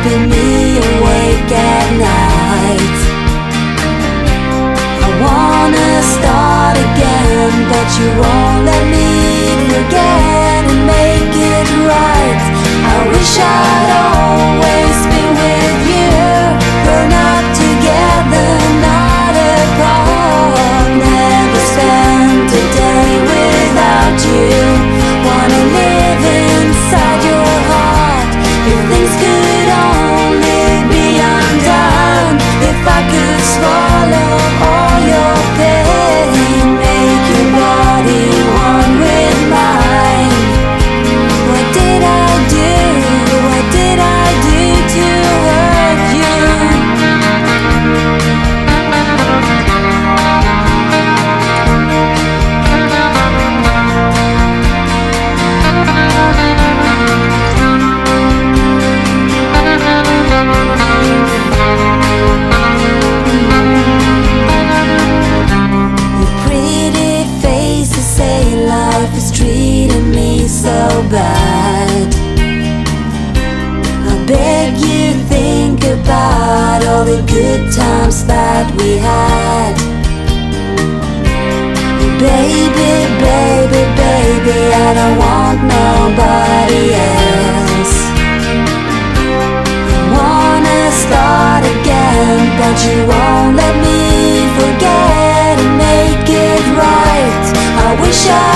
keeping me awake at night. I wanna start again, but you won't let me forget and make it right. I wish I'd always been with you, grown up together, not apart. Never spent a day without you. Wanna live inside your heart. If things could only be undone, if I could swallow all your pain, make your body one with mine. What did I do? What did I do to hurt you? Your pretty faces say life is treating me so bad. I beg you think about all the good times that we had. Baby, baby, baby, I don't want nobody else. I wanna start again, but you won't let me forget and make it right. I wish I